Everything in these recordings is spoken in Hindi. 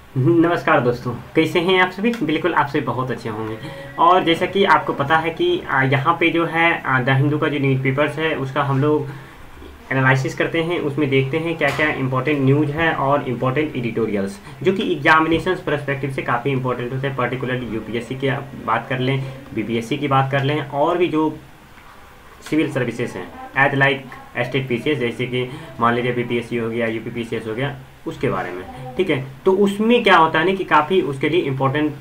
नमस्कार दोस्तों, कैसे हैं आप सभी। बिल्कुल आप सभी बहुत अच्छे होंगे। और जैसा कि आपको पता है कि यहाँ पे जो है द हिंदू का जो न्यूज़पेपर्स है उसका हम लोग एनालिसिस करते हैं, उसमें देखते हैं क्या क्या इंपॉर्टेंट न्यूज़ है और इम्पोर्टेंट एडिटोरियल्स जो कि एग्जामिनेशन परस्पेक्टिव से काफ़ी इंपॉर्टेंट होते हैं। पर्टिकुलरली यूपीएससी की बात कर लें, बीपीएससी की बात कर लें, और भी जो सिविल सर्विसेज हैं एज लाइक स्टेट पीसीएस, जैसे कि मान लीजिए बीपीएससी हो गया, यूपीपीसीएस हो गया, उसके बारे में। ठीक है, तो उसमें क्या होता है ना कि काफ़ी उसके लिए इम्पोर्टेंट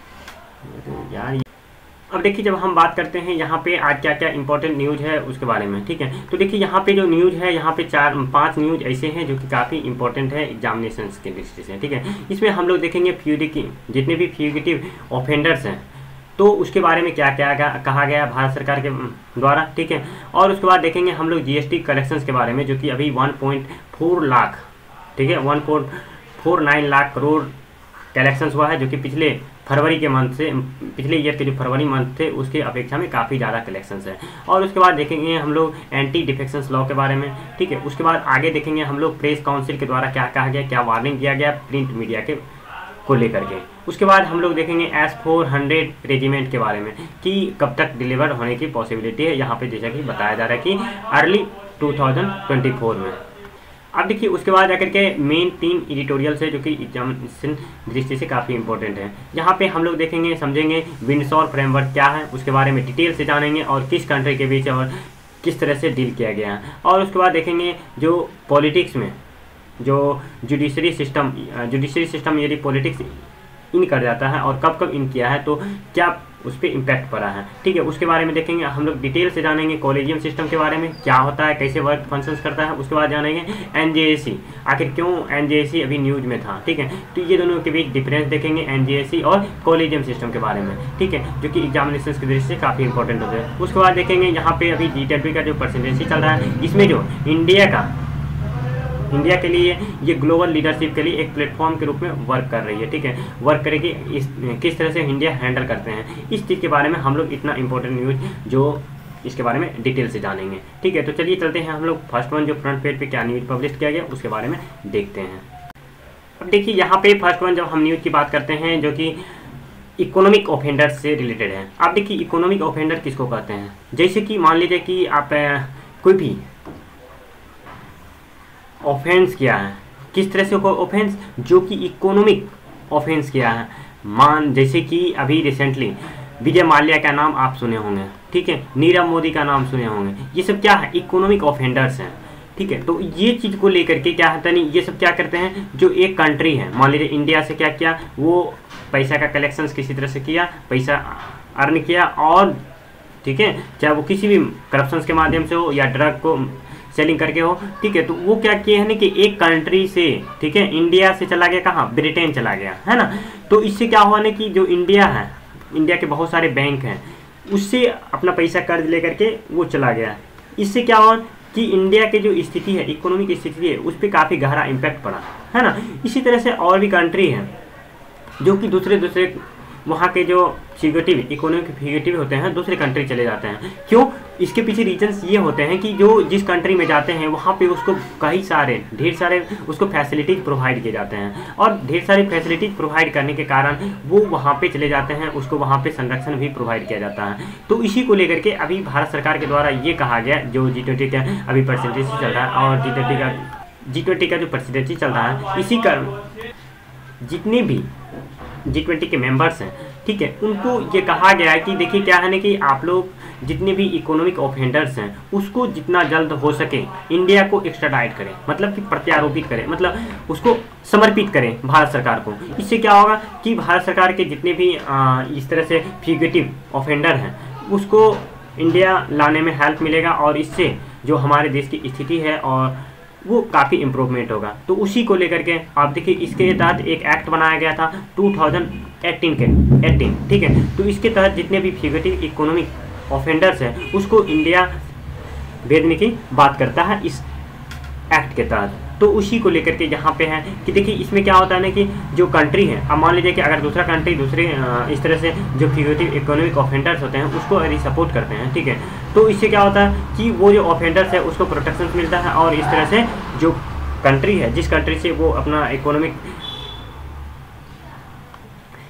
यार। अब देखिए, जब हम बात करते हैं यहाँ पे आज क्या क्या इंपॉर्टेंट न्यूज़ है उसके बारे में, ठीक है, तो देखिए यहाँ पे जो न्यूज़ है, यहाँ पे 4-5 न्यूज़ ऐसे हैं जो कि काफ़ी इंपॉर्टेंट है एग्जामिनेशन के दृष्टि से। ठीक है, इसमें हम लोग देखेंगे जितने भी फ्यूगिटिव ऑफेंडर्स हैं तो उसके बारे में क्या क्या कहा गया भारत सरकार के द्वारा। ठीक है, और उसके बाद देखेंगे हम लोग जीएसटी कलेक्शंस के बारे में, जो कि अभी 1.4 लाख, ठीक है, 1.49 लाख करोड़ कलेक्शंस हुआ है, जो कि पिछले फरवरी के मंथ से, पिछले ईयर के जो फरवरी मंथ थे उसके अपेक्षा में काफ़ी ज़्यादा कलेक्शंस है। और उसके बाद देखेंगे हम लोग एंटी डिफेक्शंस लॉ के बारे में। ठीक है, उसके बाद आगे देखेंगे हम लोग प्रेस काउंसिल के द्वारा क्या कहा गया, क्या वार्निंग दिया गया प्रिंट मीडिया के को लेकर के। उसके बाद हम लोग देखेंगे S-400 रेजिमेंट के बारे में कि कब तक डिलीवर होने की पॉसिबिलिटी है, यहाँ पे जैसा कि बताया जा रहा है कि अर्ली 2024 में। अब देखिए, उसके बाद आकर के मेन 3 एडिटोरियल्स है जो कि एग्जामिनेशन दृष्टि से काफ़ी इंपॉर्टेंट है। यहाँ पे हम लोग देखेंगे, समझेंगे विंडसर फ्रेमवर्क क्या है, उसके बारे में डिटेल से जानेंगे, और किस कंट्री के बीच और किस तरह से डील किया गया है। और उसके बाद देखेंगे जो पॉलिटिक्स में जो जुडिशरी सिस्टम यदि पॉलिटिक्स इन कर जाता है और कब कब इन किया है तो क्या उस पर इम्पैक्ट पड़ा है। ठीक है, उसके बारे में देखेंगे हम लोग, डिटेल से जानेंगे कॉलेजियम सिस्टम के बारे में, क्या होता है, कैसे वर्क फंक्शंस करता है। उसके बाद जानेंगे एनजेएसी, आखिर क्यों एनजेएसी अभी न्यूज में था। ठीक है, तो ये दोनों के बीच डिफरेंस देखेंगे, एनजेएसी और कॉलेजियम सिस्टम के बारे में। ठीक है, जो कि एग्जामिनेशन की दृष्टि से काफ़ी इंपॉर्टेंट होते हैं। उसके बाद देखेंगे यहाँ पे अभी G20 का जो परसेंटेज चल रहा है, इसमें जो इंडिया के लिए ये ग्लोबल लीडरशिप के लिए एक प्लेटफॉर्म के रूप में वर्क कर रही है। ठीक है, वर्क करेगी, किस तरह से इंडिया हैंडल करते हैं, इस चीज़ के बारे में हम लोग इतना इंपॉर्टेंट न्यूज़ जो इसके बारे में डिटेल से जानेंगे। ठीक है, तो चलिए चलते हैं हम लोग फर्स्ट वन, जो फ्रंट पेज पे क्या न्यूज़ पब्लिश किया गया उसके बारे में देखते हैं। अब देखिए यहाँ पे फर्स्ट वन, जब हम न्यूज़ की बात करते हैं जो कि इकोनॉमिक ऑफेंडर से रिलेटेड है। आप देखिए, इकोनॉमिक ऑफेंडर किसको कहते हैं, जैसे कि मान लीजिए कि आप कोई भी ऑफेंस किया है, किस तरह से ऑफेंस, जो कि इकोनॉमिक ऑफेंस किया है। जैसे कि अभी रिसेंटली विजय माल्या का नाम आप सुने होंगे, ठीक है, नीरव मोदी का नाम सुने होंगे, ये सब क्या है, इकोनॉमिक ऑफेंडर्स हैं। ठीक है, तो ये चीज़ को लेकर के क्या होता नहीं, ये सब क्या करते हैं, जो एक कंट्री है, मान लीजिए इंडिया से क्या किया, वो पैसा का कलेक्शन किसी तरह से किया, पैसा अर्न किया, और ठीक है, चाहे वो किसी भी करप्शन के माध्यम से हो या ड्रग को सेलिंग करके हो। ठीक है, तो वो क्या किए हैं ना कि एक कंट्री से, ठीक है, इंडिया से चला गया कहाँ, ब्रिटेन चला गया, है ना। तो इससे क्या हुआ ना कि जो इंडिया है, इंडिया के बहुत सारे बैंक हैं, उससे अपना पैसा कर्ज लेकर के वो चला गया। इससे क्या हुआ कि इंडिया की जो स्थिति है, इकोनॉमिक स्थिति है, उस पर काफ़ी गहरा इम्पैक्ट पड़ा, है ना। इसी तरह से और भी कंट्री हैं जो कि दूसरे वहाँ के जो फ्यूगिटिव, इकोनॉमिक फ्यूगिटिव होते हैं, दूसरे कंट्री चले जाते हैं। क्यों, इसके पीछे रीजंस ये होते हैं कि जो जिस कंट्री में जाते हैं वहाँ पे उसको ढेर सारे उसको फैसिलिटीज़ प्रोवाइड किए जाते हैं, और ढेर सारी फैसिलिटीज़ प्रोवाइड करने के कारण वो वहाँ पे चले जाते हैं, उसको वहाँ पे संरक्षण भी प्रोवाइड किया जाता है। तो इसी को लेकर के अभी भारत सरकार के द्वारा ये कहा गया, जो G20 का अभी परसेंटेज चल रहा है, और G20 का जो परसेंटेज चल रहा है, इसी कारण जितने भी G20 के मेंबर्स हैं, ठीक है, उनको ये कहा गया है कि देखिए क्या है ना कि आप लोग जितने भी इकोनॉमिक ऑफेंडर्स हैं उसको जितना जल्द हो सके इंडिया को एक्स्ट्राडाइट करें, मतलब कि प्रत्यारोपित करें, मतलब उसको समर्पित करें भारत सरकार को। इससे क्या होगा कि भारत सरकार के जितने भी इस तरह से फ्यूगिटिव ऑफेंडर हैं उसको इंडिया लाने में हेल्प मिलेगा, और इससे जो हमारे देश की स्थिति है और वो काफ़ी इम्प्रूवमेंट होगा। तो उसी को लेकर के आप देखिए, इसके तहत एक एक्ट बनाया गया था 2018 ठीक है, तो इसके तहत जितने भी फ्यूगिटिव इकोनॉमिक ऑफेंडर्स हैं उसको इंडिया भेजने की बात करता है इस एक्ट के तहत। तो उसी को लेकर के यहाँ पे है कि देखिए इसमें क्या होता है ना कि जो कंट्री है, अब मान लीजिए कि अगर दूसरा कंट्री इस तरह से जो फ्यूगिटिव इकोनॉमिक ऑफेंडर्स होते हैं उसको यदि सपोर्ट करते हैं, ठीक है, तो इससे क्या होता है कि वो जो ऑफेंडर्स है उसको प्रोटेक्शन मिलता है, और इस तरह से जो कंट्री है, जिस कंट्री से वो अपना इकोनॉमिक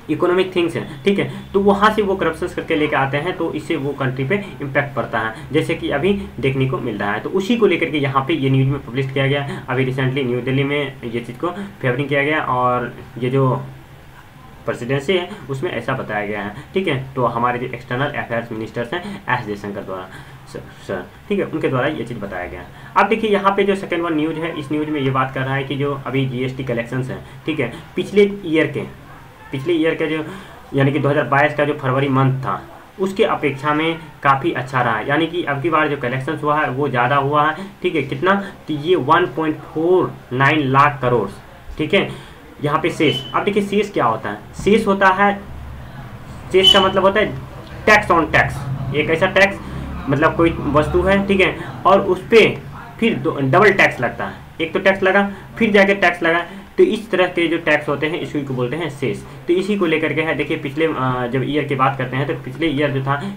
इकोनॉमिक थिंग्स हैं, ठीक है, तो वहाँ से वो करप्शन करके लेके आते हैं, तो इससे वो कंट्री पे इम्पैक्ट पड़ता है, जैसे कि अभी देखने को मिल रहा है। तो उसी को लेकर के यहाँ पे ये न्यूज़ में पब्लिश किया गया। अभी रिसेंटली न्यू दिल्ली में ये चीज़ को फेवरिंग किया गया और ये जो प्रेसिडेंसी है उसमें ऐसा बताया गया है, ठीक है। तो हमारे जो एक्सटर्नल अफेयर्स मिनिस्टर्स हैं एस जयशंकर द्वारा सर, ठीक है, उनके द्वारा ये चीज़ बताया गया। अब देखिए यहाँ पे जो सेकंड वन न्यूज़ है, इस न्यूज़ में ये बात कर रहा है कि जो अभी जीएसटी कलेक्शंस हैं, ठीक है, पिछले ईयर के जो यानी कि 2022 का जो फरवरी मंथ था उसके अपेक्षा में काफ़ी अच्छा रहा है, यानी कि अब की बार जो कलेक्शंस हुआ है वो ज़्यादा हुआ है, ठीक है। कितना, तो ये 1.49 लाख करोड़, ठीक है, यहाँ पे शेष। अब देखिए शेष क्या होता है, शेष होता है, शेष का मतलब होता है टैक्स ऑन टैक्स, एक ऐसा टैक्स मतलब कोई वस्तु है, ठीक है, और उस पर फिर डबल टैक्स लगता है, एक तो टैक्स लगा फिर जाके टैक्स लगा, तो इस तरह के जो टैक्स होते हैं इसी को बोलते हैं शेष। तो इसी को लेकर के है, देखिए पिछले जब ईयर की बात करते हैं तो पिछले ईयर जो था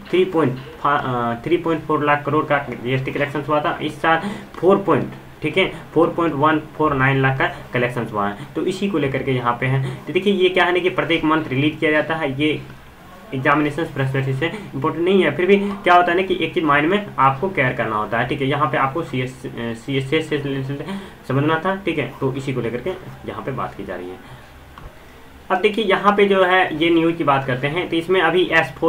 3.4 लाख करोड़ का जीएसटी कलेक्शन हुआ था, इस साल 4.149 लाख का कलेक्शन हुआ है। तो इसी को लेकर के यहाँ पे है। तो देखिए ये क्या है ना कि प्रत्येक मंथ रिलीज किया जाता है, ये एग्जामिनेशन पर्सपेक्टिव से इंपॉर्टेंट नहीं है, फिर भी क्या होता है ना कि एक चीज़ माइंड में आपको केयर करना होता है, ठीक है। यहाँ पे आपको सी एस से समझना था, ठीक है, तो इसी को लेकर के यहाँ पे बात की जा रही है। अब देखिए यहाँ पे जो है ये न्यूज़ की बात करते हैं, तो इसमें अभी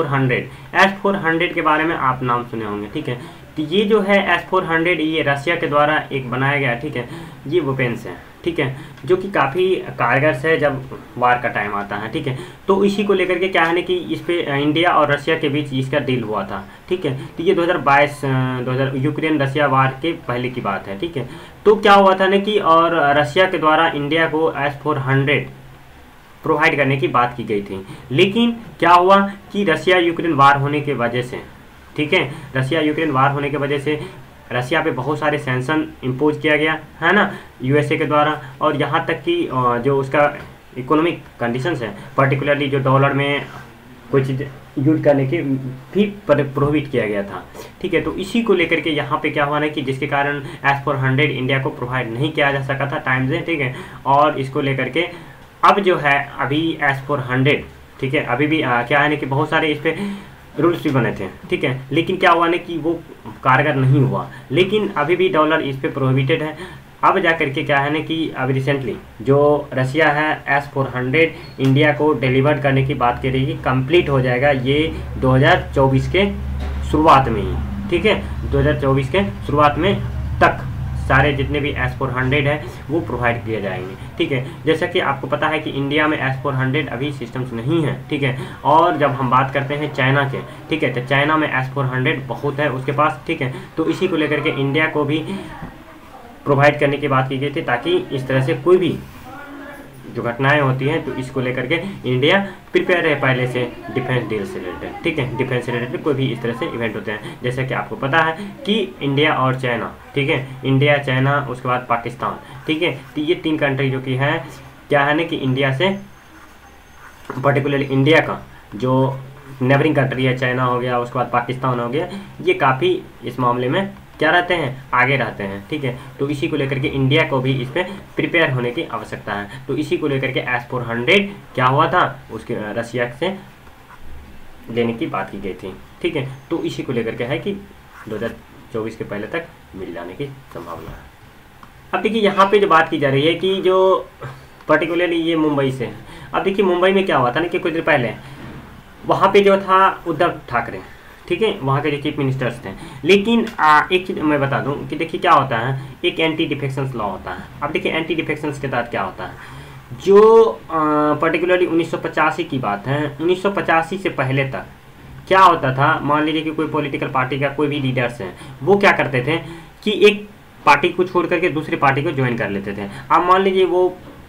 S-400 के बारे में आप नाम सुने होंगे, ठीक है। तो ये जो है S-400 ये रशिया के द्वारा एक बनाया गया, ठीक है, ये वेपन्स है, ठीक है, जो कि काफ़ी कारगर है जब वार का टाइम आता है, ठीक है। तो इसी को लेकर के क्या है ना कि इस पे इंडिया और रशिया के बीच इसका डील हुआ था, ठीक है। तो ये 2022 यूक्रेन रशिया वार के पहले की बात है, ठीक है। तो क्या हुआ था ना कि और रशिया के द्वारा इंडिया को S-400 प्रोवाइड करने की बात की गई थी, लेकिन क्या हुआ कि रशिया यूक्रेन वार होने की वजह से, ठीक है, रशिया यूक्रेन वार होने की वजह से रशिया पे बहुत सारे सैंक्शन इम्पोज किया गया है ना यूएसए के द्वारा, और यहाँ तक कि जो उसका इकोनॉमिक कंडीशंस है, पर्टिकुलरली जो डॉलर में कोई चीज़ यूज करने की भी प्रोहिबिट किया गया था, ठीक है। तो इसी को लेकर के यहाँ पे क्या हुआ ना कि जिसके कारण S-400 इंडिया को प्रोवाइड नहीं किया जा सका था टाइम से, ठीक है। और इसको लेकर के अब जो है अभी S-400, ठीक है, अभी भी क्या है ना कि बहुत सारे इस पर रूल्स भी बने थे, ठीक है, लेकिन क्या हुआ ना कि वो कारगर नहीं हुआ, लेकिन अभी भी डॉलर इस पे प्रोहिबिटेड है। अब जा करके क्या है ना कि अभी रिसेंटली जो रशिया है S-400 इंडिया को डिलीवर करने की बात कर रही है, कंप्लीट हो जाएगा ये 2024 के शुरुआत में ही, ठीक है, 2024 के शुरुआत में तक सारे जितने भी S-400 है वो प्रोवाइड किए जाएंगे, ठीक है। जैसा कि आपको पता है कि इंडिया में S-400 अभी सिस्टम्स नहीं है, ठीक है। और जब हम बात करते हैं चाइना के, ठीक है, तो चाइना में S-400 बहुत है उसके पास, ठीक है। तो इसी को लेकर के इंडिया को भी प्रोवाइड करने की बात की गई थी, ताकि इस तरह से कोई भी जो घटनाएं होती हैं तो इसको लेकर के इंडिया प्रिपेयर है पहले से डिफेंस डील से रिलेटेड, ठीक है। डिफेंस से रिलेटेड कोई भी इस तरह से इवेंट होते हैं, जैसे कि आपको पता है कि इंडिया और चाइना, ठीक है, इंडिया चाइना उसके बाद पाकिस्तान, ठीक है। तो ये 3 कंट्री जो कि है क्या है ना कि इंडिया से पर्टिकुलरली इंडिया का जो नेबरिंग कंट्री है, चाइना हो गया, उसके बाद पाकिस्तान हो गया, ये काफ़ी इस मामले में क्या रहते हैं, आगे रहते हैं, ठीक है। तो इसी को लेकर के इंडिया को भी इस पर प्रिपेयर होने की आवश्यकता है। तो इसी को लेकर के S-400 क्या हुआ था, उसके रशिया से लेने की बात की गई थी, ठीक है। तो इसी को लेकर के है कि 2024 के पहले तक मिल जाने की संभावना है। अब देखिए यहाँ पे जो बात की जा रही है कि जो पर्टिकुलरली ये मुंबई से है। अब देखिए मुंबई में क्या हुआ था ना कि कुछ दिन पहले वहाँ पे जो था उद्धव ठाकरे, ठीक है, वहाँ के जो चीफ मिनिस्टर्स थे, लेकिन एक चीज़ मैं बता दूं कि देखिए क्या होता है, एक एंटी डिफेक्शंस लॉ होता है। अब देखिए एंटी डिफेक्शंस के तहत क्या होता है, जो पर्टिकुलरली 1985 की बात है, 1985 से पहले तक क्या होता था, मान लीजिए कि कोई पॉलिटिकल पार्टी का कोई भी लीडर्स हैं, वो क्या करते थे कि एक पार्टी को छोड़ करके दूसरी पार्टी को ज्वाइन कर लेते थे। अब मान लीजिए वो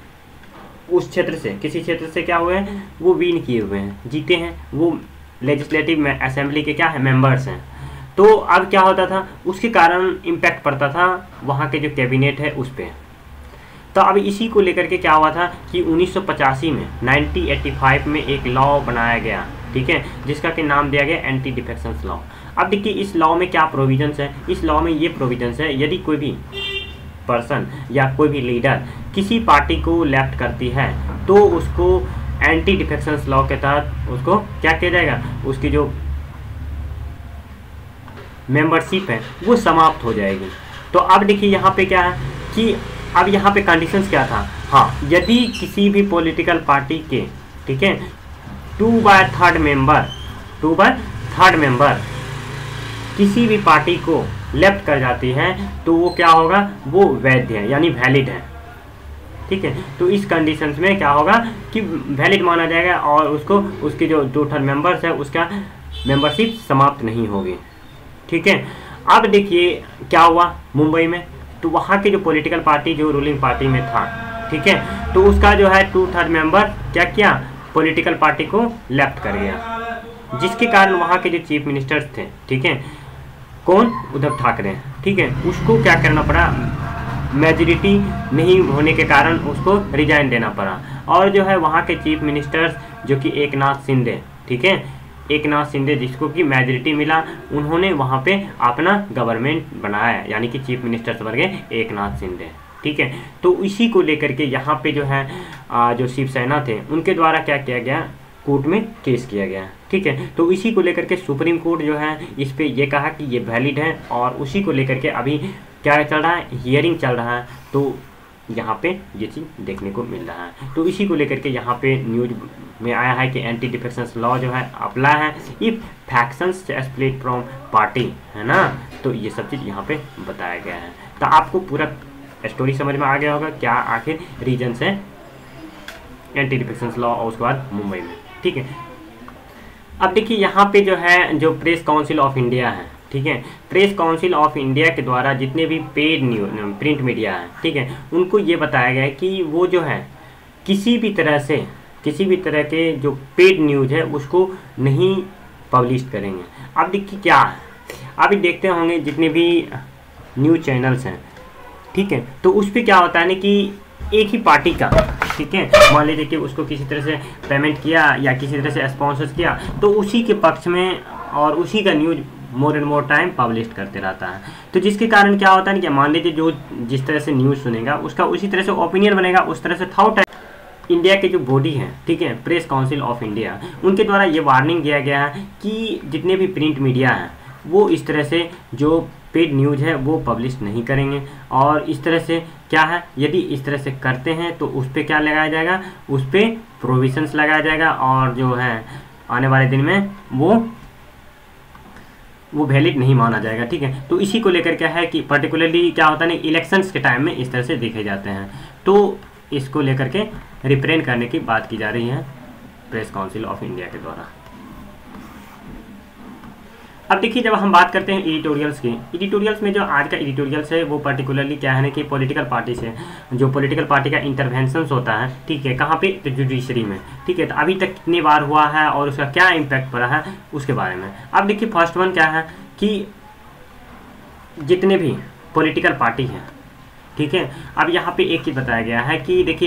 उस क्षेत्र से किसी क्षेत्र से क्या हुए हैं, वो विन किए हुए हैं, जीते हैं, वो लेजिस्लेटिव में असेंबली के क्या है मेंबर्स हैं। तो अब क्या होता था, उसके कारण इम्पैक्ट पड़ता था वहाँ के जो कैबिनेट है उस पर। तो अब इसी को लेकर के क्या हुआ था कि 1985 में 1985 में एक लॉ बनाया गया, ठीक है, जिसका कि नाम दिया गया एंटी डिफेक्शंस लॉ। अब देखिए इस लॉ में क्या प्रोविजंस है, इस लॉ में ये प्रोविजंस है, यदि कोई भी पर्सन या कोई भी लीडर किसी पार्टी को लेफ्ट करती है तो उसको एंटी डिफेक्शंस लॉ के तहत उसको क्या किया जाएगा, उसकी जो मेंबरशिप है वो समाप्त हो जाएगी। तो अब देखिए यहाँ पे क्या है कि अब यहाँ पे कंडीशंस क्या था, हाँ, यदि किसी भी पॉलिटिकल पार्टी के, ठीक है, 2/3 मेंबर किसी भी पार्टी को लेफ्ट कर जाती है तो वो क्या होगा, वो वैध है यानी वैलिड है, ठीक है। तो इस कंडीशंस में क्या होगा कि वैलिड माना जाएगा और उसको उसके जो 2/3 मेंबर्स है उसका मेंबरशिप समाप्त नहीं होगी, ठीक है। अब देखिए क्या हुआ मुंबई में, तो वहाँ के जो पॉलिटिकल पार्टी जो रूलिंग पार्टी में था, ठीक है, तो उसका जो है 2/3 मेंबर क्या किया, पॉलिटिकल पार्टी को लेफ्ट कर गया, जिसके कारण वहाँ के जो चीफ मिनिस्टर्स थे, ठीक है, कौन, उद्धव ठाकरे, ठीक है, उसको क्या करना पड़ा, मेजॉरिटी नहीं होने के कारण उसको रिजाइन देना पड़ा। और जो है वहाँ के चीफ मिनिस्टर्स जो कि एकनाथ शिंदे, ठीक है, एकनाथ शिंदे जिसको कि मेजॉरिटी मिला, उन्होंने वहाँ पे अपना गवर्नमेंट बनाया, यानी कि चीफ मिनिस्टर्स बन गए एकनाथ शिंदे, ठीक है। तो इसी को लेकर के यहाँ पे जो है जो शिवसेना थे उनके द्वारा क्या किया गया, कोर्ट में केस किया गया, ठीक है। तो इसी को लेकर के सुप्रीम कोर्ट जो है इस पे ये कहा कि ये वैलिड है और उसी को लेकर के अभी क्या चल रहा है, हियरिंग चल रहा है, तो यहाँ पे ये चीज़ देखने को मिल रहा है। तो इसी को लेकर के यहाँ पे न्यूज में आया है कि एंटी डिफेक्शंस लॉ जो है अप्लाई है if factions split from party, है ना। तो ये सब चीज़ यहाँ पे बताया गया है। तो आपको पूरा स्टोरी समझ में आ गया होगा क्या आखिर रीजन है एंटी डिफेक्शंस लॉ और उसके बाद मुंबई में, ठीक है। अब देखिए यहाँ पे जो है जो प्रेस काउंसिल ऑफ इंडिया है, ठीक है, प्रेस काउंसिल ऑफ इंडिया के द्वारा जितने भी पेड न्यूज प्रिंट मीडिया है, ठीक है, उनको ये बताया गया है कि वो जो है किसी भी तरह के जो पेड न्यूज है उसको नहीं पब्लिश करेंगे। अब देखिए क्या है, अभी देखते होंगे जितने भी न्यूज चैनल्स हैं, ठीक है, तो उस पर क्या होता है ना कि एक ही पार्टी का, ठीक है, मान लीजिए कि उसको किसी तरह से पेमेंट किया या किसी तरह से स्पॉन्सर किया तो उसी के पक्ष में और उसी का news more and more time publish करते रहता है। तो जिसके कारण क्या होता है कि मान लीजिए जो जिस तरह से न्यूज़ सुनेगा उसका उसी तरह से ओपिनियन बनेगा, उस तरह से थॉट है। इंडिया के जो बॉडी है, ठीक है, प्रेस काउंसिल ऑफ इंडिया, उनके द्वारा ये वार्निंग दिया गया है कि जितने भी प्रिंट मीडिया हैं वो इस तरह से जो पेड न्यूज है वो पब्लिश नहीं करेंगे। और इस तरह से क्या है, यदि इस तरह से करते हैं तो उस पर क्या लगाया जाएगा, उस पर प्रोविजंस लगाया जाएगा और जो है आने वाले दिन में वो वैलिड नहीं माना जाएगा, ठीक है। तो इसी को लेकर क्या है कि पर्टिकुलरली क्या होता है ना, इलेक्शंस के टाइम में इस तरह से देखे जाते हैं, तो इसको लेकर के रिप्रेजेंट करने की बात की जा रही है प्रेस काउंसिल ऑफ इंडिया के द्वारा। अब देखिए जब हम बात करते हैं एडिटोरियल्स की, एडिटोरियल्स में जो आज का एडिटोरियल्स है वो पर्टिकुलरली क्या है ना कि पॉलिटिकल पार्टी से जो पॉलिटिकल पार्टी का इंटरवेंशंस होता है, ठीक है, कहाँ पे, तो जुडिशरी में, ठीक है। तो अभी तक कितनी बार हुआ है और उसका क्या इम्पैक्ट पड़ा है उसके बारे में। अब देखिए फर्स्ट वन क्या है कि जितने भी पॉलिटिकल पार्टी हैं, ठीक है, अब यहाँ पे एक चीज़ बताया गया है कि देखिए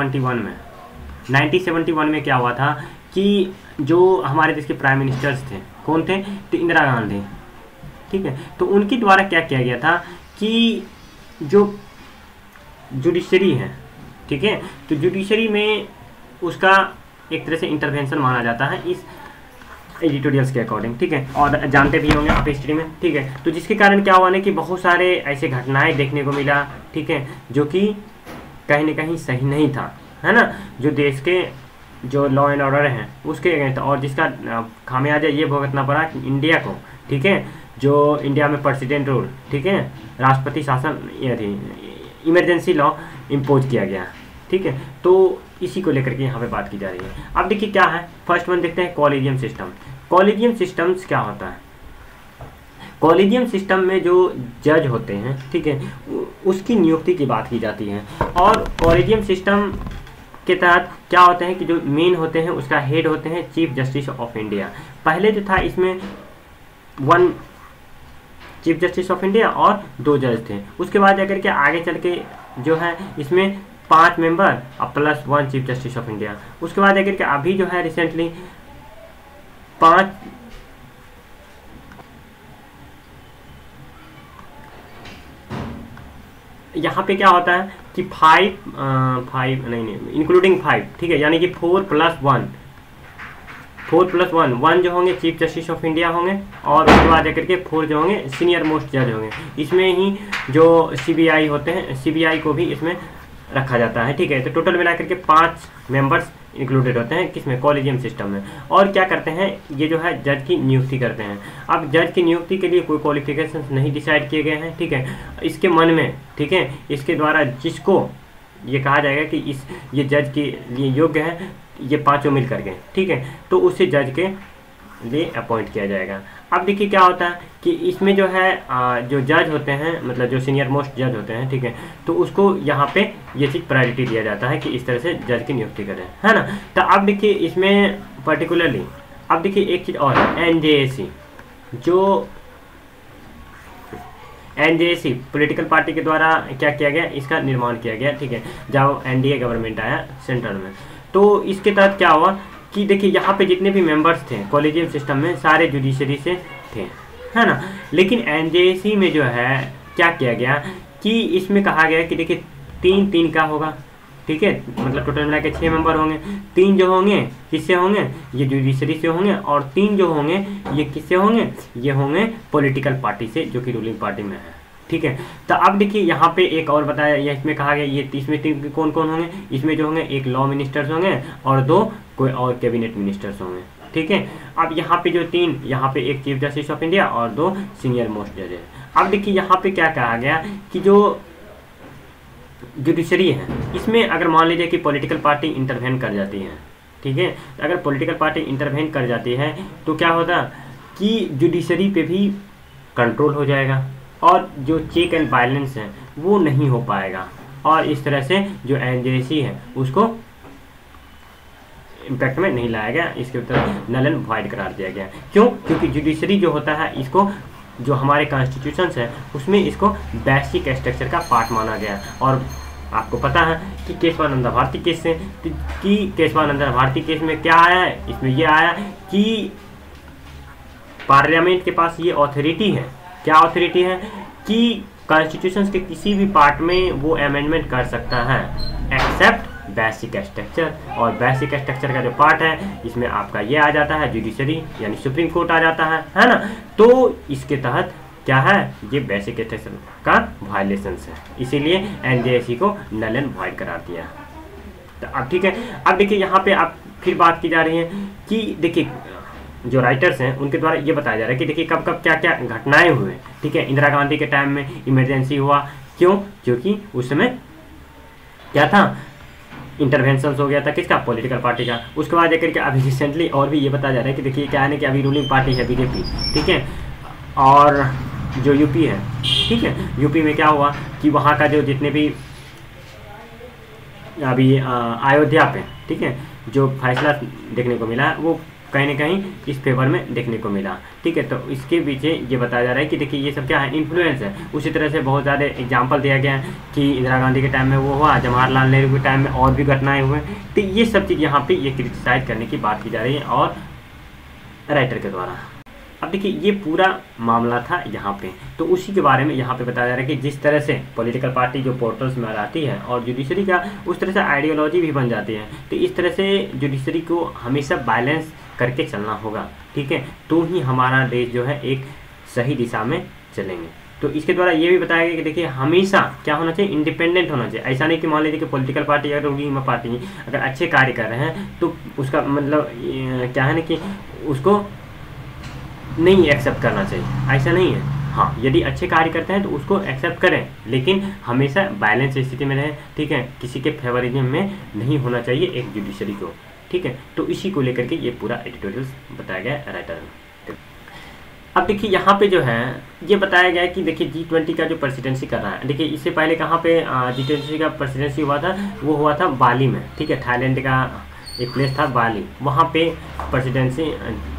1971 में क्या हुआ था कि जो हमारे देश के प्राइम मिनिस्टर्स थे, कौन थे, तो इंदिरा गांधी, ठीक है। तो उनके द्वारा क्या किया गया था कि जो जुडिशरी है, ठीक है, तो जुडिशरी में उसका एक तरह से इंटरवेंशन माना जाता है इस एडिटोरियल्स के अकॉर्डिंग, ठीक है। और जानते भी होंगे आप हिस्ट्री में, ठीक है। तो जिसके कारण क्या हुआ ना कि बहुत सारे ऐसे घटनाएं देखने को मिला, ठीक है, जो कि कहीं ना कहीं सही नहीं था, है ना, जो देश के जो लॉ एंड ऑर्डर हैं उसके अगेंस्ट, और जिसका खामियाजा ये भुगतना पड़ा कि इंडिया को, ठीक है, जो इंडिया में प्रेसिडेंट रूल, ठीक है, राष्ट्रपति शासन ये थी, इमरजेंसी लॉ इम्पोज किया गया, ठीक है। तो इसी को लेकर के यहाँ पे बात की जा रही है। अब देखिए क्या है, फर्स्ट वन देखते हैं कॉलेजियम सिस्टम। कॉलेजियम सिस्टम्स क्या होता है, कॉलेजियम सिस्टम में जो जज होते हैं, ठीक है, उसकी नियुक्ति की बात की जाती है। और कॉलेजियम सिस्टम के तहत क्या होते हैं कि जो मेन होते हैं उसका हेड होते हैं चीफ जस्टिस ऑफ इंडिया। पहले जो था इसमें 1 चीफ जस्टिस ऑफ इंडिया और 2 जज थे। उसके बाद जाकर के आगे चल के जो है इसमें 5 मेंबर और plus 1 chief justice of India. उसके बाद जाकर के अभी जो है रिसेंटली 5 यहाँ पे क्या होता है कि 5 नहीं इंक्लूडिंग 5, ठीक है, यानी कि 4+1 1 जो होंगे चीफ जस्टिस ऑफ इंडिया होंगे, और उसके बाद जाकर के 4 जो होंगे सीनियर मोस्ट जज होंगे। इसमें ही जो सीबीआई होते हैं, सीबीआई को भी इसमें रखा जाता है, ठीक है। तो टोटल मिलाकर के 5 मेंबर्स इंक्लूडेड होते हैं किसमें, कॉलेजियम सिस्टम में। और क्या करते हैं, ये जो है जज की नियुक्ति करते हैं। अब जज की नियुक्ति के लिए कोई क्वालिफिकेशंस नहीं डिसाइड किए गए हैं, ठीक है, इसके मन में, ठीक है, इसके द्वारा जिसको ये कहा जाएगा कि ये जज के लिए योग्य है, ये 5 मिल करके, ठीक है, तो उसे जज के लिए अपॉइंट किया जाएगा। अब देखिए क्या होता है कि इसमें जो है जो जज होते हैं, मतलब जो सीनियर मोस्ट जज होते हैं, ठीक है, तो उसको यहाँ पे ये चीज़ प्रायोरिटी दिया जाता है कि इस तरह से जज की नियुक्ति करें, है ना। तो अब देखिए इसमें पर्टिकुलरली, अब देखिए एक चीज़ और है, एनजेएसी, जो एनजेएसी पॉलिटिकल पार्टी के द्वारा क्या किया गया, इसका निर्माण किया गया, ठीक है, जब एनडीए गवर्नमेंट आया सेंट्रल में। तो इसके तहत क्या हुआ कि देखिए यहाँ पे जितने भी मेंबर्स थे कॉलेजियम सिस्टम में, सारे जुडिशरी से थे, है ना। लेकिन एनजेएसी में जो है क्या किया गया कि इसमें कहा गया कि देखिए 3-3 का होगा, ठीक है, मतलब टोटल मिला के 6 मेंबर होंगे। 3 जो होंगे किससे होंगे, ये जुडिशरी से होंगे, और 3 जो होंगे ये किससे होंगे, ये होंगे पॉलिटिकल पार्टी से जो कि रूलिंग पार्टी में है, ठीक है। तो अब देखिए यहाँ पे एक और बताया, ये इसमें कहा गया ये इसमें 3 कौन कौन होंगे, इसमें जो होंगे एक लॉ मिनिस्टर्स होंगे और 2 कोई और कैबिनेट मिनिस्टर्स होंगे, ठीक है। अब यहाँ पे जो 3, यहाँ पे एक चीफ जस्टिस ऑफ इंडिया और 2 सीनियर मोस्ट जज है। अब देखिए यहाँ पे क्या कहा गया कि जो जुडिशरी है, इसमें अगर मान लीजिए कि पॉलिटिकल पार्टी इंटरवेन कर जाती है, ठीक है, तो अगर पॉलिटिकल पार्टी इंटरवेन कर जाती है तो क्या होता कि जुडिशरी पे भी कंट्रोल हो जाएगा, और जो चेक एंड बैलेंस है वो नहीं हो पाएगा, और इस तरह से जो एनजेसी है उसको इम्पैक्ट में नहीं लाया गया, इसके उत्तर नल एंड वॉइड करार दिया गया। क्यों? क्योंकि जुडिशरी जो होता है, इसको जो हमारे कॉन्स्टिट्यूशंस है उसमें इसको बेसिक स्ट्रक्चर का पार्ट माना गया। और आपको पता है कि केशवानंदा भारती केस से, कि केशवानंदा भारती केस में क्या आया है, इसमें ये आया कि पार्लियामेंट के पास ये अथॉरिटी है, क्या अथॉरिटी है कि कॉन्स्टिट्यूशन के किसी भी पार्ट में वो अमेंडमेंट कर सकता है एक्सेप्ट बेसिक स्ट्रक्चर। और बेसिक स्ट्रक्चर का जो पार्ट है इसमें आपका ये आ जाता है जुडिशरी, यानी सुप्रीम कोर्ट आ जाता है ना। तो इसके तहत क्या है, ये बेसिक स्ट्रक्चर का वायलेशन है, इसीलिए एनजेसी को नल एंड वॉइड करार दिया। तो अब ठीक है, अब देखिए यहाँ पे आप फिर बात की जा रही है कि देखिए जो राइटर्स हैं उनके द्वारा ये बताया जा रहा है कि देखिए कब कब क्या क्या घटनाएं हुए, ठीक है। इंदिरा गांधी के टाइम में इमरजेंसी हुआ, क्यों? क्योंकि उस समय क्या था, इंटरवेंशन हो गया था किसका, पॉलिटिकल पार्टी का। उसके बाद जाकर के अभी रिसेंटली और भी ये बताया जा रहा है कि देखिए क्या है ना कि अभी रूलिंग पार्टी है बीजेपी, ठीक है, और जो यूपी है, ठीक है, यूपी में क्या हुआ कि वहाँ का जो जितने भी अभी अयोध्या पे, ठीक है, जो फैसला देखने को मिला वो कहीं ना कहीं इस फेवर में देखने को मिला, ठीक है। तो इसके पीछे ये बताया जा रहा है कि देखिए ये सब क्या है, इन्फ्लुएंस है। उसी तरह से बहुत ज़्यादा एग्जांपल दिया गया है कि इंदिरा गांधी के टाइम में वो हुआ, जवाहरलाल नेहरू के टाइम में और भी घटनाएं हुए। तो ये सब चीज़ यहाँ पे ये क्रिटिसाइज करने की बात की जा रही है और राइटर के द्वारा। अब देखिए ये पूरा मामला था यहाँ पे, तो उसी के बारे में यहाँ पे बताया जा रहा है कि जिस तरह से पॉलिटिकल पार्टी जो पोर्टल्स में आती है और जुडिशरी का उस तरह से आइडियोलॉजी भी बन जाती है। तो इस तरह से जुडिशरी को हमेशा बैलेंस करके चलना होगा, ठीक है, तो ही हमारा देश जो है एक सही दिशा में चलेंगे। तो इसके द्वारा ये भी बताया गया कि देखिए हमेशा क्या होना चाहिए, इंडिपेंडेंट होना चाहिए। ऐसा नहीं कि मान लीजिए कि पॉलिटिकल पार्टी या रूलिंग पार्टी अगर अच्छे कार्य कर रहे हैं तो उसका मतलब क्या है ना कि उसको नहीं एक्सेप्ट करना चाहिए, ऐसा नहीं है। हाँ, यदि अच्छे कार्य करते हैं तो उसको एक्सेप्ट करें, लेकिन हमेशा बैलेंस स्थिति में रहें, ठीक है, किसी के फेवरिज्म में नहीं होना चाहिए एक जुडिशरी को, ठीक है। तो इसी को लेकर के ये पूरा एडिटोरियल बताया गया है राइटर ने। अब देखिए यहाँ पे जो है ये बताया गया है कि देखिए G20 का जो प्रेसिडेंसी कर रहा है, देखिए इससे पहले कहाँ पे G20 का प्रेसिडेंसी हुआ था, वो हुआ था बाली में, ठीक है, थाईलैंड का एक प्लेस था बाली, वहाँ पे प्रेसिडेंसी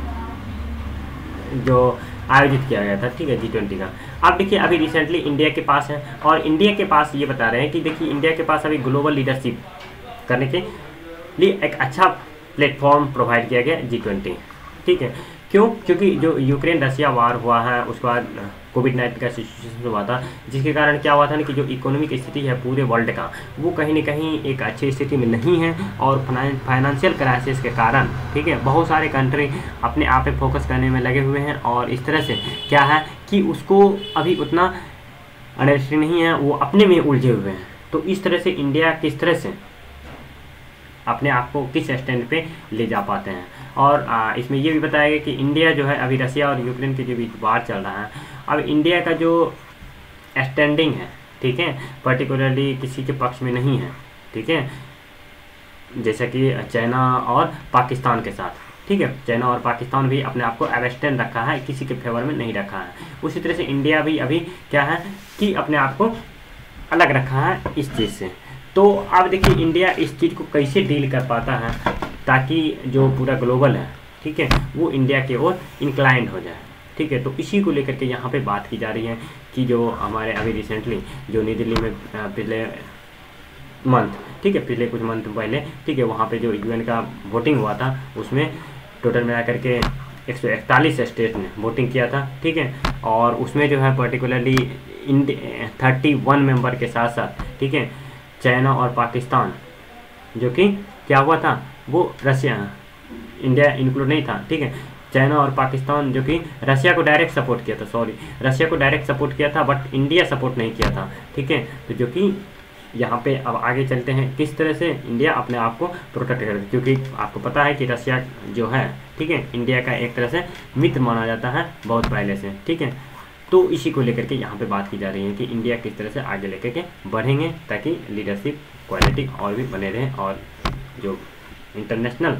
जो आयोजित किया गया था, ठीक है, G20 का। अब देखिए अभी रिसेंटली इंडिया के पास है, और इंडिया के पास ये बता रहे हैं कि देखिए इंडिया के पास अभी ग्लोबल लीडरशिप करने के लिए एक अच्छा प्लेटफॉर्म प्रोवाइड किया गया G20, ठीक है। क्यों? क्योंकि जो यूक्रेन रसिया वार हुआ है, उसके बाद कोविड-19 का सिचुएशन हुआ था, जिसके कारण क्या हुआ था ना कि जो इकोनॉमिक स्थिति है पूरे वर्ल्ड का, वो कहीं न कहीं एक अच्छी स्थिति में नहीं है। और फाइनेंशियल क्राइसिस के कारण, ठीक है, बहुत सारे कंट्री अपने आप पे फोकस करने में लगे हुए हैं, और इस तरह से क्या है कि उसको अभी उतना अंडरस्टैंडिंग नहीं है, वो अपने में उलझे हुए हैं। तो इस तरह से इंडिया किस तरह से अपने आप को किस स्टैंड पे ले जा पाते हैं। और इसमें ये भी बताया गया कि इंडिया जो है अभी रसिया और यूक्रेन के जो बीच वार चल रहा है, अब इंडिया का जो स्टैंडिंग है, ठीक है, पर्टिकुलरली किसी के पक्ष में नहीं है, ठीक है, जैसा कि चाइना और पाकिस्तान के साथ, ठीक है, चाइना और पाकिस्तान भी अपने आप को एब्स्टेन रखा है, किसी के फेवर में नहीं रखा है। उसी तरह से इंडिया भी अभी क्या है कि अपने आप को अलग रखा है इस चीज़ से। तो अब देखिए इंडिया इस चीज़ को कैसे डील कर पाता है ताकि जो पूरा ग्लोबल है, ठीक है, वो इंडिया की ओर इंक्लाइंड हो जाए, ठीक है। तो इसी को लेकर के यहाँ पे बात की जा रही है कि जो हमारे अभी रिसेंटली जो नई दिल्ली में पिछले मंथ, ठीक है, पिछले कुछ मंथ पहले, ठीक है, वहाँ पे जो यूएन का वोटिंग हुआ था, उसमें टोटल मिला करके 141 स्टेट ने वोटिंग किया था, ठीक है। और उसमें जो है पर्टिकुलरली 31 मेंबर के साथ साथ, ठीक है, चाइना और पाकिस्तान, जो कि क्या हुआ था, वो रसिया, इंडिया इंक्लूड नहीं था, ठीक है, चाइना और पाकिस्तान जो कि रसिया को डायरेक्ट सपोर्ट किया था, सॉरी, रसिया को डायरेक्ट सपोर्ट किया था, बट इंडिया सपोर्ट नहीं किया था, ठीक है। तो जो कि यहाँ पे अब आगे चलते हैं किस तरह से इंडिया अपने आप को प्रोटेक्ट करे, क्योंकि आपको पता है कि रसिया जो है, ठीक है, इंडिया का एक तरह से मित्र माना जाता है बहुत पहले से, ठीक है। तो इसी को लेकर के यहाँ पे बात की जा रही है कि इंडिया किस तरह से आगे लेकर के बढ़ेंगे ताकि लीडरशिप क्वालिटी और भी बने रहें और जो इंटरनेशनल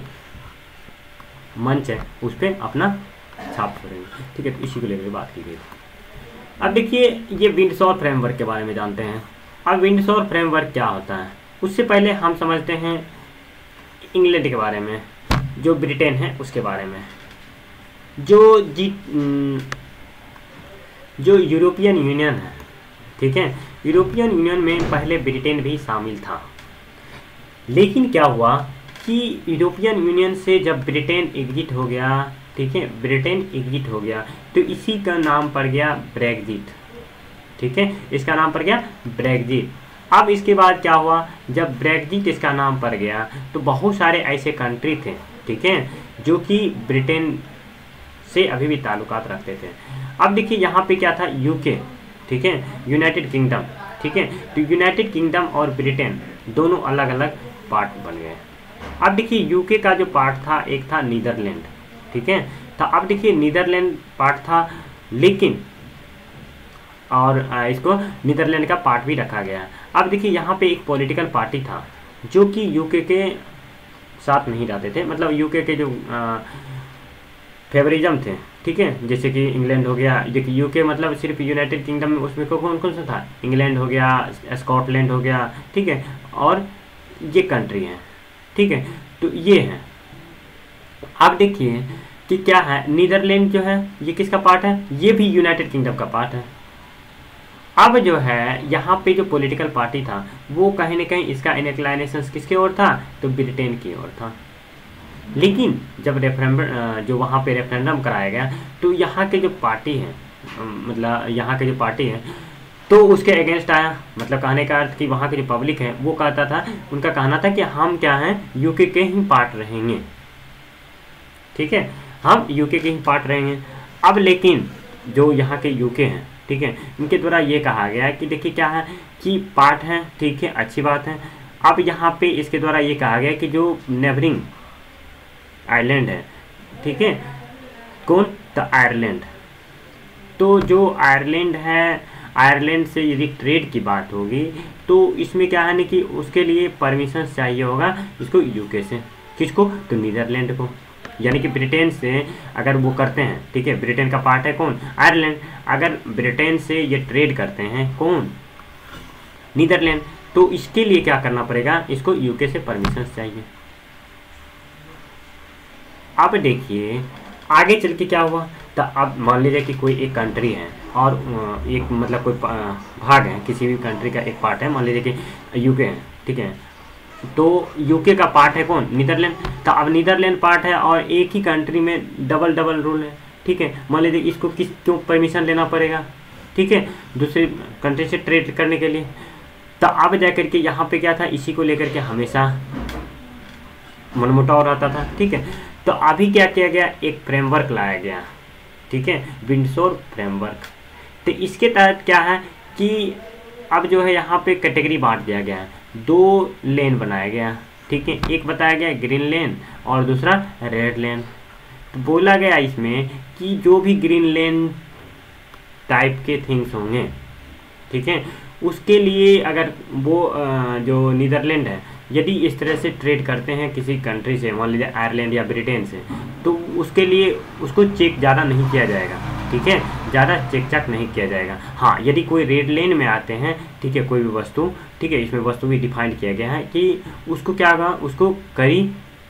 मंच है उस पर अपना छाप छोड़ेंगे, ठीक है। तो इसी को लेकर बात की गई। अब देखिए ये विंडसॉर फ्रेमवर्क के बारे में जानते हैं। अब विंडसॉर फ्रेमवर्क क्या होता है, उससे पहले हम समझते हैं इंग्लैंड के बारे में, जो ब्रिटेन है उसके बारे में। जो यूरोपियन यूनियन है, ठीक है, यूरोपियन यूनियन में पहले ब्रिटेन भी शामिल था, लेकिन क्या हुआ कि यूरोपियन यूनियन से जब ब्रिटेन एग्जिट हो गया, ठीक है, ब्रिटेन एग्जिट हो गया, तो इसी का नाम पड़ गया ब्रेक्जिट, ठीक है, इसका नाम पड़ गया ब्रेक्जिट। अब इसके बाद क्या हुआ, जब ब्रेक्जिट इसका नाम पड़ गया तो बहुत सारे ऐसे कंट्री थे, ठीक है, जो कि ब्रिटेन से अभी भी ताल्लुकात रखते थे। अब देखिए यहाँ पे क्या था, यूके, ठीक है, यूनाइटेड किंगडम, ठीक है, तो यूनाइटेड किंगडम और ब्रिटेन दोनों अलग अलग पार्ट बन गए। अब देखिए यूके का जो पार्ट था, एक था नीदरलैंड, ठीक है, तो अब देखिए नीदरलैंड पार्ट था, लेकिन और इसको नीदरलैंड का पार्ट भी रखा गया। अब देखिए यहाँ पे एक पॉलिटिकल पार्टी था जो कि यूके के साथ नहीं रहते थे, मतलब यूके के जो फेवरिज्म थे, ठीक है, जैसे कि इंग्लैंड हो गया, देखिए यूके मतलब सिर्फ यूनाइटेड किंगडम में, उसमें कौन कौन सा था, इंग्लैंड हो गया, स्कॉटलैंड हो गया, ठीक है, और ये कंट्री हैं, ठीक है, तो ये हैं। अब देखिए कि क्या है, नीदरलैंड जो है ये किसका पार्ट है, ये भी यूनाइटेड किंगडम का पार्ट है। अब जो है यहाँ पे जो पॉलिटिकल पार्टी था वो कहीं ना कहीं इसका इनक्लाइनेशन किसके ओर था, तो ब्रिटेन की ओर था। लेकिन जब रेफरेंडम जो वहाँ पे रेफरेंडम कराया गया तो यहाँ के जो पार्टी है, मतलब यहाँ के जो पार्टी है तो उसके अगेंस्ट आया, मतलब कहने का अर्थ कि वहाँ की जो पब्लिक है वो कहता था, उनका कहना था कि हम क्या हैं, यूके के ही पार्ट रहेंगे, ठीक है, हम यूके के ही पार्ट रहेंगे। अब लेकिन जो यहाँ के यूके हैं, ठीक है, इनके द्वारा ये कहा गया है कि देखिए क्या है कि पार्ट है, ठीक है, अच्छी बात है। अब यहाँ पे इसके द्वारा ये कहा गया कि जो नेबरिंग आइलैंड है, ठीक है, कौन, तो आयरलैंड, तो जो आयरलैंड है, आयरलैंड से यदि ट्रेड की बात होगी तो इसमें क्या है ना कि उसके लिए परमिशन चाहिए होगा इसको यूके से, किसको, तो नीदरलैंड को, यानी कि ब्रिटेन से अगर वो करते हैं, ठीक है, ब्रिटेन का पार्ट है कौन, आयरलैंड, अगर ब्रिटेन से ये ट्रेड करते हैं कौन, नीदरलैंड, तो इसके लिए क्या करना पड़ेगा, इसको यूके से परमिशन चाहिए। अब देखिए आगे चल के क्या हुआ, तो अब मान लीजिए कि कोई एक कंट्री है और एक मतलब कोई भाग है, किसी भी कंट्री का एक पार्ट है, मान लीजिए कि यूके है, ठीक है, तो यूके का पार्ट है कौन, नीदरलैंड, तो अब नीदरलैंड पार्ट है और एक ही कंट्री में डबल डबल रूल है, ठीक है। मान लीजिए इसको क्यों परमिशन लेना पड़ेगा, ठीक है, दूसरे कंट्री से ट्रेड करने के लिए। तो अब जा करके यहाँ पे क्या था, इसी को लेकर के हमेशा मनमुटाव रहता था, ठीक है। तो अभी क्या किया गया, एक फ्रेमवर्क लाया गया, ठीक है, विंडसोर फ्रेमवर्क। तो इसके तहत क्या है कि अब जो है यहाँ पे कैटेगरी बांट दिया गया है, 2 लेन बनाया गया, ठीक है। एक बताया गया ग्रीन लेन और दूसरा रेड लेन। तो बोला गया इसमें कि जो भी ग्रीन लेन टाइप के थिंग्स होंगे, ठीक है, उसके लिए अगर वो जो नीदरलैंड है यदि इस तरह से ट्रेड करते हैं किसी कंट्री से, मान लीजिए आयरलैंड या ब्रिटेन से, तो उसके लिए उसको चेक ज़्यादा नहीं किया जाएगा, ठीक है, ज़्यादा चेक चक नहीं किया जाएगा। हाँ, यदि कोई रेड लेन में आते हैं, ठीक है, कोई भी वस्तु, ठीक है, इसमें वस्तु भी डिफाइन किया गया है कि उसको क्या होगा, उसको कई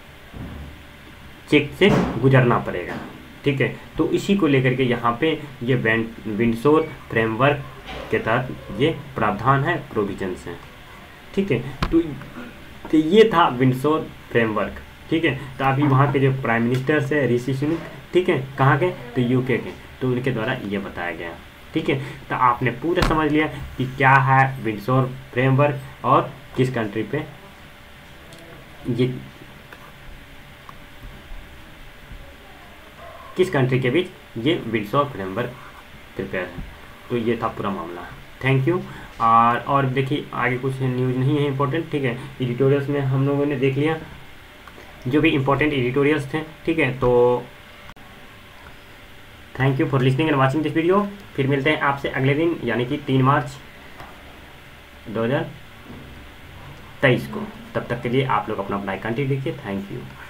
चेक से गुजरना पड़ेगा, ठीक है। तो इसी को लेकर के यहाँ पे ये विंडसोर फ्रेमवर्क के तहत ये प्रावधान है, प्रोविजंस हैं, ठीक है। तो ये था विंडसोर फ्रेमवर्क, ठीक है। तो अभी वहाँ के जो प्राइम मिनिस्टर है ऋषि सुनक, ठीक है, कहाँ के, तो यूके के, तो उनके द्वारा ये बताया गया, ठीक है। तो आपने पूरा समझ लिया कि क्या है विंडसोर फ्रेमवर्क और किस कंट्री पे ये, किस कंट्री के बीच ये विंडसोर फ्रेमवर्क प्रिपेयर है। तो ये था पूरा मामला। Thank you. और देखिए आगे कुछ न्यूज़ नहीं है इंपॉर्टेंट, ठीक है। एडिटोरियल्स में हम लोगों ने देख लिया जो भी इंपॉर्टेंट एडिटोरियल्स थे, ठीक है। तो thank you for listening and watching this video. फिर मिलते हैं आपसे अगले दिन, यानी कि 3 मार्च 2023 को। तब तक के लिए आप लोग अपना पढ़ाई कंटिन्यू देखिए। Thank you.